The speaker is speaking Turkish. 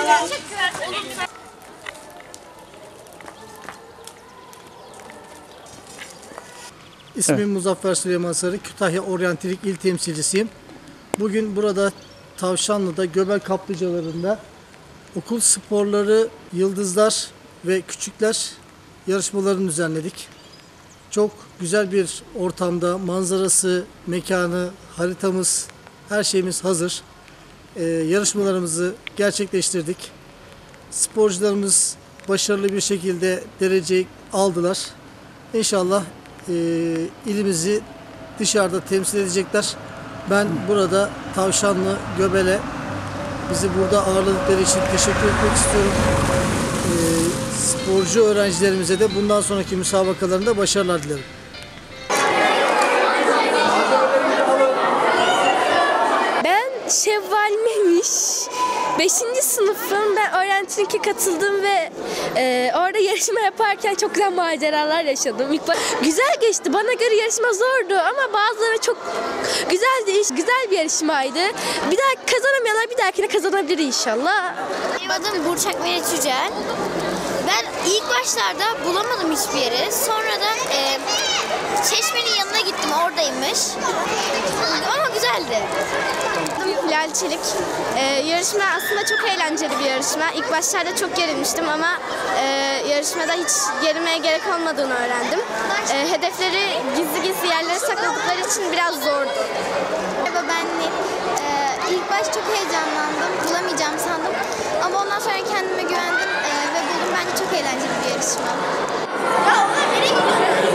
İsmim Muzaffer Süleyman Sarı, Kütahya Oryantilik İl Temsilcisiyim. Bugün burada Tavşanlı'da Göbel Kaplıcaları'nda okul sporları, yıldızlar ve küçükler yarışmalarını düzenledik. Çok güzel bir ortamda manzarası, mekanı, haritamız, her şeyimiz hazır. Yarışmalarımızı gerçekleştirdik. Sporcularımız başarılı bir şekilde dereceyi aldılar. İnşallah ilimizi dışarıda temsil edecekler. Ben burada Tavşanlı, Göbel'e bizi burada ağırladıkları için teşekkür etmek istiyorum. Sporcu öğrencilerimize de bundan sonraki müsabakalarında başarılar dilerim. Ben Şevval Memiş. 5. sınıfım. Ben Oryantilik'e katıldım ve orada yarışma yaparken çok güzel maceralar yaşadım. Güzel geçti. Bana göre yarışma zordu ama bazıları çok güzeldi. Güzel bir yarışmaydı. Bir daha kazanamayanlar bir dahakine kazanabilir inşallah. Benim adım Burçak Meriç Yücel. Ben ilk başlarda bulamadım hiçbir yeri. Sonradan Çeşme'nin yanına gittim, oradaymış. Ama güzeldi. Hilal Çelik. Yarışma aslında çok eğlenceli bir yarışma. İlk başlarda çok gerilmiştim ama yarışmada hiç gerilmeye gerek olmadığını öğrendim. Hedefleri gizli yerlere sakladıkları için biraz zordu. Merhaba, ben Nil. İlk baş çok heyecanlandım, bulamayacağım sandım. Ama ondan sonra kendime güvendim ve buldum. Bence çok eğlenceli bir yarışma. Ya nereye gidiyorsun?